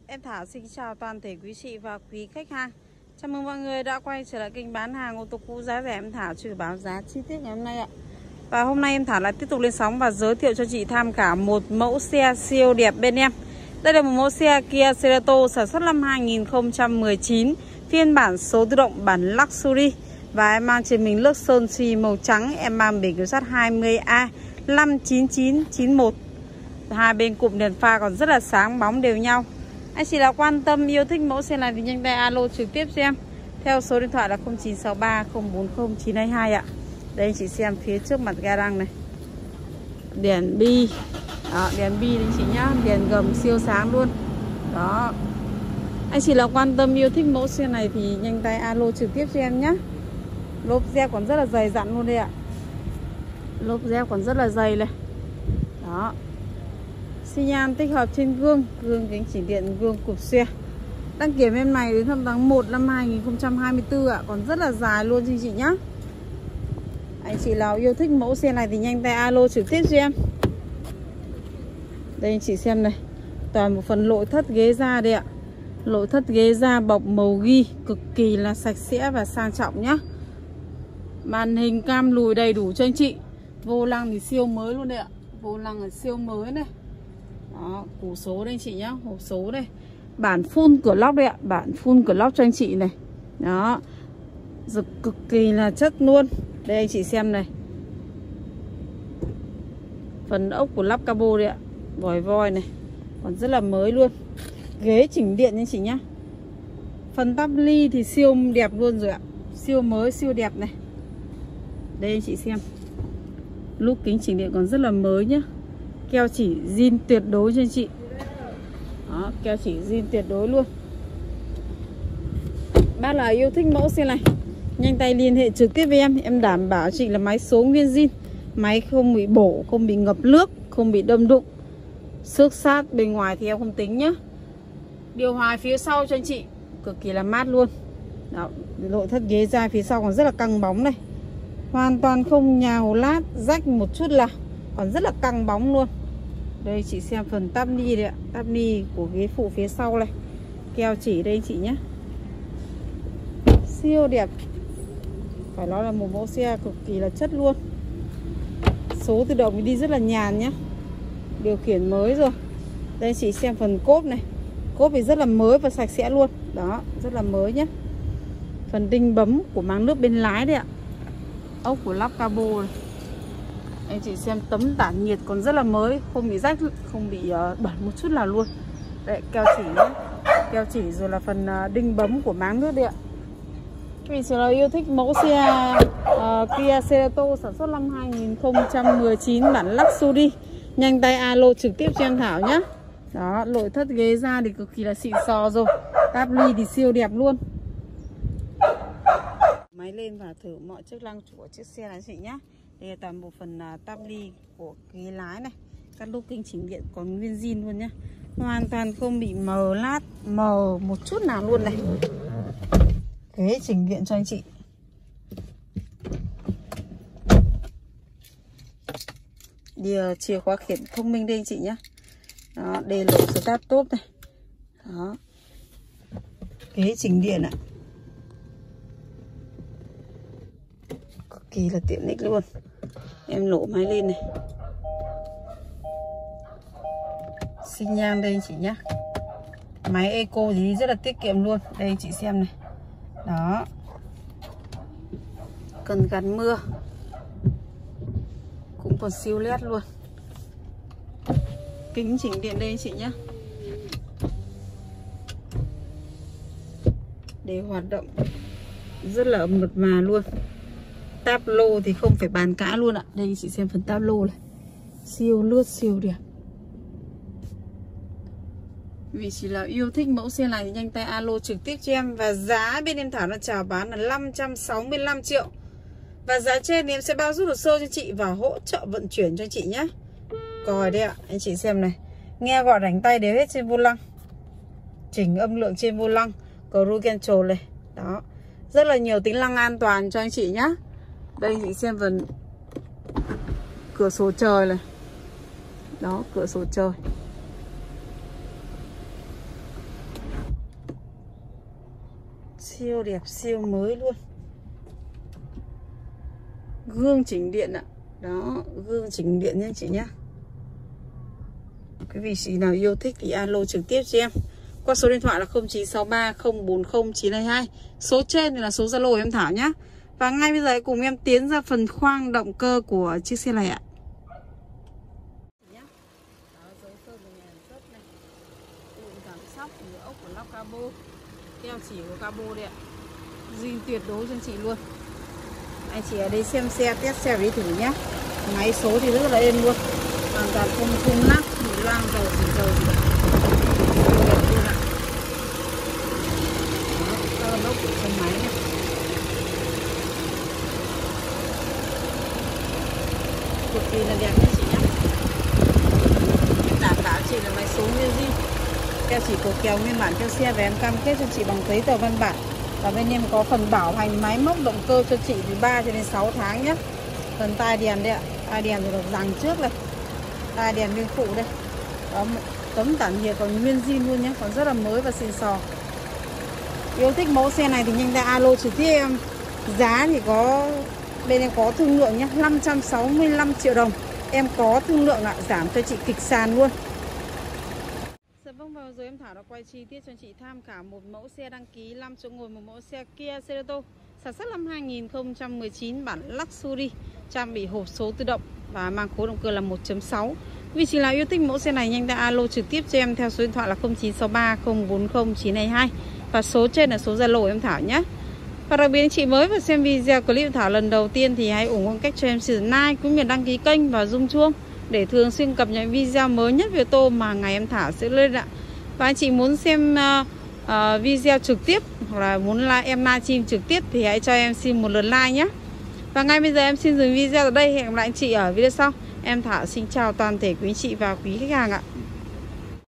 Em Thảo xin chào toàn thể quý chị và quý khách hàng. Chào mừng mọi người đã quay trở lại kênh bán hàng ô tô cũ giá rẻ em Thảo trừ báo giá chi tiết ngày hôm nay ạ. Và hôm nay em Thảo lại tiếp tục lên sóng và giới thiệu cho chị tham khảo một mẫu xe siêu đẹp bên em. Đây là một mẫu xe Kia Cerato sản xuất năm 2019, phiên bản số tự động bản Luxury. Và em mang trên mình lốp sơn xi màu trắng, em mang biển kiểm soát 20A 59991. Hai bên cụm đèn pha còn rất là sáng bóng đều nhau. Anh chị nào quan tâm yêu thích mẫu xe này thì nhanh tay alo trực tiếp cho em theo số điện thoại là 0963 040 922 ạ. Đây anh chị xem phía trước mặt ga lăng này, đèn bi. Đó, đèn bi anh chị nhá, đèn gầm siêu sáng luôn. Đó. Anh chị nào quan tâm yêu thích mẫu xe này thì nhanh tay alo trực tiếp cho em nhé. Lốp xe còn rất là dày dặn luôn đây ạ. Lốp xe còn rất là dày này. Đó. Xi nhan tích hợp trên gương kính chỉnh điện, gương cụp xe. Đăng kiểm em này đến tháng 1 năm 2024 ạ, còn rất là dài luôn anh chị nhá. Anh chị nào yêu thích mẫu xe này thì nhanh tay alo trực tiếp cho em. Đây anh chị xem này, toàn một phần nội thất ghế da đây ạ. Nội thất ghế da bọc màu ghi, cực kỳ là sạch sẽ và sang trọng nhá. Màn hình cam lùi đầy đủ cho anh chị. Vô lăng thì siêu mới luôn đây ạ. Vô lăng là siêu mới này. Đó, củ số đây anh chị nhá, hộp số đây. Bản full cửa lóc đây ạ, bản full cửa lóc cho anh chị này. Đó. Rực cực kỳ là chất luôn. Đây anh chị xem này. Phần ốc của lắp cabo đây ạ, vòi voi này, còn rất là mới luôn. Ghế chỉnh điện anh chị nhá. Phần tắp ly thì siêu đẹp luôn rồi ạ. Siêu mới, siêu đẹp này. Đây anh chị xem. Lúc kính chỉnh điện còn rất là mới nhá. Keo chỉ zin tuyệt đối cho anh chị. Đó, keo chỉ zin tuyệt đối luôn. Bác là yêu thích mẫu xe này, nhanh tay liên hệ trực tiếp với em. Em đảm bảo chị là máy số nguyên zin. Máy không bị bổ, không bị ngập nước, không bị đâm đụng. Xước sát bên ngoài thì em không tính nhá. Điều hòa phía sau cho anh chị, cực kỳ là mát luôn. Đó, nội thất ghế da phía sau còn rất là căng bóng này. Hoàn toàn không nhào lát, rách một chút nào, còn rất là căng bóng luôn. Đây chị xem phần tắp ni đây ạ. Tắp ni của ghế phụ phía sau này, keo chỉ đây anh chị nhé. Siêu đẹp. Phải nói là một mẫu xe cực kỳ là chất luôn. Số tự động đi rất là nhàn nhé. Điều khiển mới rồi. Đây chị xem phần cốp này. Cốp thì rất là mới và sạch sẽ luôn. Đó, rất là mới nhé. Phần đinh bấm của máng nước bên lái đây ạ. Ốc của lắp cabo này. Anh chị xem tấm tản nhiệt còn rất là mới, không bị rách, không bị bẩn một chút nào luôn. Đấy, keo chỉ nhé. Keo chỉ rồi là phần đinh bấm của máng nước đây ạ. Quý vị nào yêu thích mẫu xe Kia Cerato sản xuất năm 2019 bản Luxury, nhanh tay alo trực tiếp cho em Thảo nhé. Đó, nội thất ghế da thì cực kỳ là xịn sò rồi. Táp ly thì siêu đẹp luôn. Máy lên và thử mọi chức năng của chiếc xe này chị nhé. Đây là toàn bộ phần táp ly của ghế lái này. Các lô kinh chỉnh điện còn nguyên zin luôn nhé. Hoàn toàn không bị mờ lát, mờ một chút nào luôn này. Ghế chỉnh điện cho anh chị. Chìa khóa khiển thông minh đây anh chị nhé. Đó, đây là start top này. Đó. Ghế chỉnh điện ạ. Cực kỳ là tiện ích luôn. Em nổ máy lên này. Xi nhan đây anh chị nhé. Máy eco thì rất là tiết kiệm luôn. Đây anh chị xem này. Đó. Cần gắn mưa cũng còn siêu led luôn. Kính chỉnh điện đây anh chị nhé. Để hoạt động rất là mượt mà luôn. Táp lô thì không phải bàn cãi luôn ạ. Đây anh chị xem phần táp lô này, siêu lướt, siêu đẹp. Vì chỉ là yêu thích mẫu xe này thì nhanh tay alo trực tiếp cho em. Và giá bên em Thảo là chào bán là 565 triệu. Và giá trên thì em sẽ bao giúp hồ sơ cho chị và hỗ trợ vận chuyển cho chị nhé. Còi đây ạ, anh chị xem này. Nghe gọi đánh tay đều hết trên vô lăng. Chỉnh âm lượng trên vô lăng, cruise control này. Đó, rất là nhiều tính năng an toàn cho anh chị nhé. Đây anh chị xem phần cửa sổ trời này. Đó, cửa sổ trời. Siêu đẹp, siêu mới luôn. Gương chỉnh điện ạ. Đó, gương chỉnh điện nha chị nhá. Quý vị chị nào yêu thích thì alo trực tiếp cho em qua số điện thoại là 0963 040 922. Số trên thì là số Zalo của em Thảo nhá. Và ngay bây giờ hãy cùng em tiến ra phần khoang động cơ của chiếc xe này ạ. Keo chỉ của cabo đây ạ. Zin tuyệt đối cho chị luôn. Anh chị ở đây xem xe, test xe với thử nhá. Máy số thì rất là êm luôn. Hoàn toàn không nát, bị loang dầu gì dầu gì cả. Đẹp luôn ạ. Đó, các lốc của xe máy này. Cực kỳ là đẹp nha chị nhá. Em đảm bảo chị là máy số nguyên zin. Keo chỉ cổ kéo nguyên bản theo xe và em cam kết cho chị bằng giấy tờ văn bản. Và bên em có phần bảo hành máy móc động cơ cho chị từ 3 cho đến 6 tháng nhé. Phần tai đèn đây ạ. Tai đèn thì được dằng trước đây. Tai đèn bên phụ đây. Đó, tấm tản nhiệt còn nguyên zin luôn nhé. Còn rất là mới và xịn sò. Yêu thích mẫu xe này thì nhanh tay alo trực tiếp em. Giá thì có bên em có thương lượng nhé, 565 triệu đồng. Em có thương lượng ạ, giảm cho chị kịch sàn luôn. Vâng, và rồi em Thảo đã quay chi tiết cho chị tham khảo một mẫu xe đăng ký 5 chỗ ngồi, một mẫu xe Kia Cerato sản xuất năm 2019 bản Luxury, trang bị hộp số tự động và mang khối động cơ là 1.6. Vì chị nào yêu thích mẫu xe này nhanh tay alo trực tiếp cho em theo số điện thoại là 0963 040 922 và số trên là số Zalo của em Thảo nhé. Và đặc biệt chị mới vào xem video clip Thảo lần đầu tiên thì hãy ủng hộ cách cho em sử dụng like cũng như đăng ký kênh và rung chuông để thường xuyên cập nhật video mới nhất về ô tô mà ngày em Thảo sẽ lên ạ. Và anh chị muốn xem video trực tiếp hoặc là muốn em livestream trực tiếp thì hãy cho em xin một lượt like nhé. Và ngay bây giờ em xin dừng video ở đây. Hẹn gặp lại anh chị ở video sau. Em Thảo xin chào toàn thể quý anh chị và quý khách hàng ạ.